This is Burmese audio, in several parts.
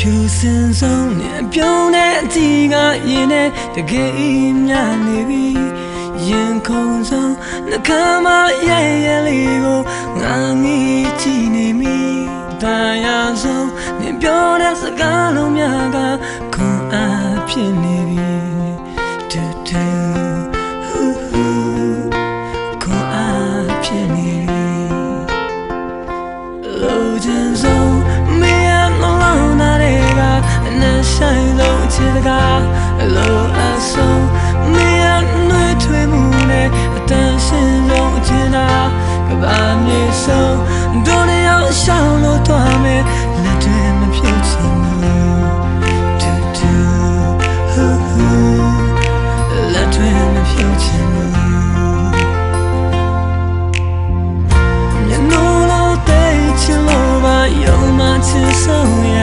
စင်ဆုံးနဲ့ပြုံးတဲ့အတီးကရင်နဲ့တကယ်မြနေပြီရင်ခုန်ဆုံးနှခမ်းမရဲ့ရဲ့လေးကိုငါငေးကြည့်နေမိတရားဆုံးနဲ့ပြောတဲ့စကားလုံးများကခွန်အားဖြစ်နေပြီတူတူခွန်အားဖြစ်နေပြီလိုချင်ဆုံးမရတော့နာတွေကနဲ့ဆိုင်လို့ချစ်ကားလိုအပ်ဆုံးမရနှွေးထွေးမှုနဲ့အတန်ရှင်းဆုံးချင်တာကဘာမြေဆုံးဒုနေအောင်ရှောင်းလို့သွားမယ်လက်တွေမဖြုတ်ချင်ဘူးတူတူလက်တွေမဖြုတ်ချင်ဘူးမျက်နှာလုံးတိတ်ချင်လို့ပါယုံမှချစ်ဆုံးရ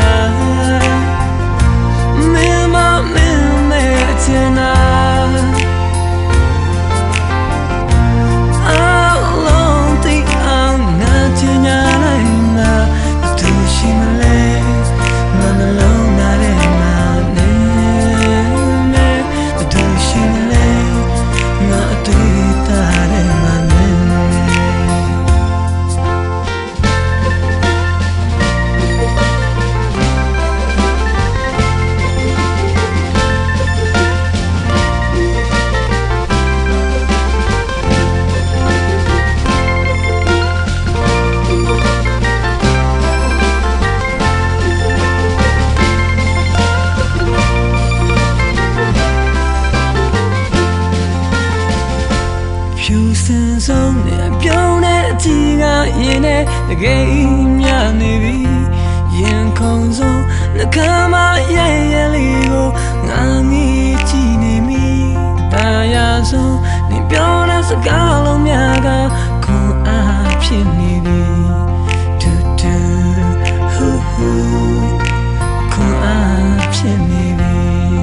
စင်ဆုံးနဲ့ပြုံးတဲ့အတီးကရင်နဲ့တကယ်မြနေပြီရင်ခုန်ဆုံးနှခမ်းမရဲ့ရဲ့လေးကိုငါငေးကြည့်နေမိတရားဆုံးနေပြောတဲ့စကားလုံးများကခွန်အားဖြစ်နေပြီတူတူခွန်အားဖြစ်နေပြီ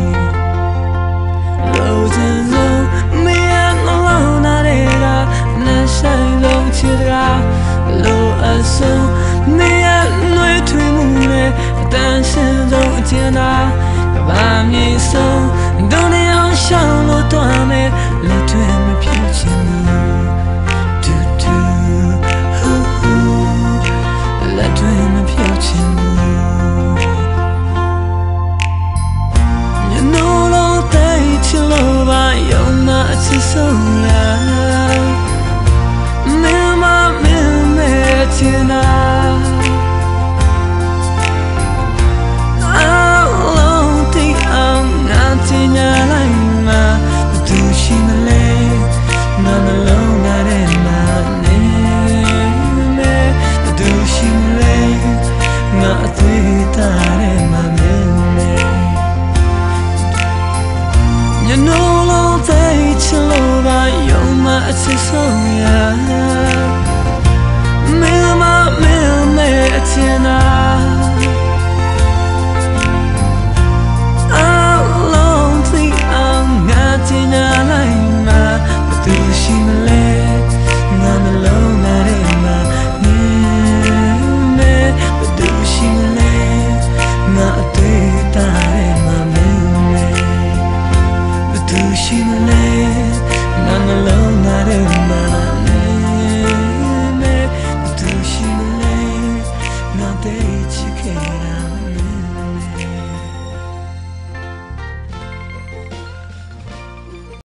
လိုချင်ဆုံးမရတော့နာတွေကနဲ့ဆိုင်လို့ချစ်တာလိုအပ်ဆုံးမရနှွေးထွေးမှုနဲ့အတန်ရှင်းဆုံးအကျဉ်းသာကဘာမြေဆုံးဒုနေအောင်ရှောင်းလို့သွားမယ်လက်တွေမဖြုတ်ချင်ဘူးတူတူလက်တွေမဖြုတ်ချင်ဘူးမျက်နှာလုံးတိတ်ချလို့ပါယုံမှအချစ်ဆုံးလားချင်တာအလုံးတိအောင်ငါချင်ညာလိုက်မှာဘယ်သူရှိမလဲမမလုံးနာတဲ့မှာနေမယ်ဘယ်သူရှိမလဲငါအသေးတာတဲ့မှာနေမယ်ညနိုးလုံးသိချလို့ပါယုံမှအချစ်ဆုံးရချင်တာအလုံးသိအောင်ငါချင်ညာလိုက်မှာဘယ်သူရှိမလဲငါမလုံးနာတဲ့မှာနေမယ်ဘယ်သူရှိမလဲငါအသေးတာတဲ့မှာနေမယ်ဘယ်သူရှိမလဲ